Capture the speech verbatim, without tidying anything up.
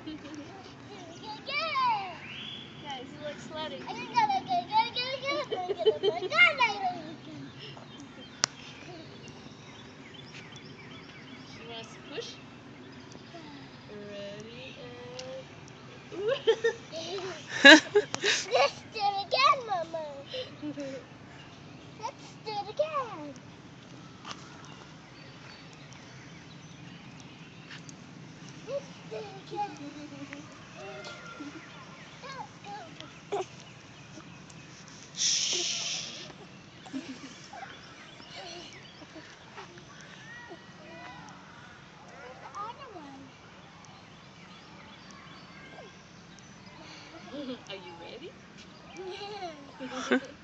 Guys, look sledding. She wants to push. Ready and... Let's do it again, Mama. Let's do it again. Let's do it again. Are you ready? Yeah.